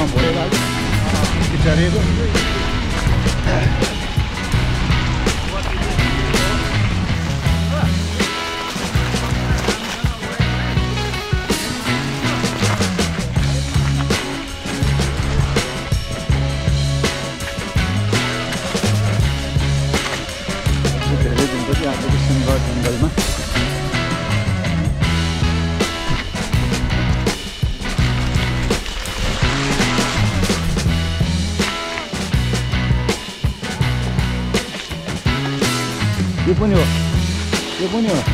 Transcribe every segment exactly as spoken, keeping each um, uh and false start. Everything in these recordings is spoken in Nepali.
भोरे लाग्यो बिचारेको धेरै दिनपछि आएको सुनगढ जङ्गलमा यो पनि हो यो पनि हो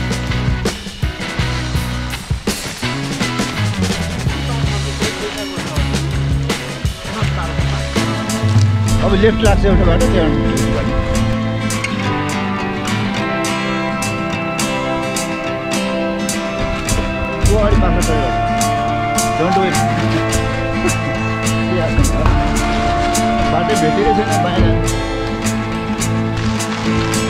अब लेफ्ट लाग्छ एउटा बाटो त्यहाँ अगाडि पार्न गयो डोन्ट वेट बाटो भेटेकै छैन बाहिर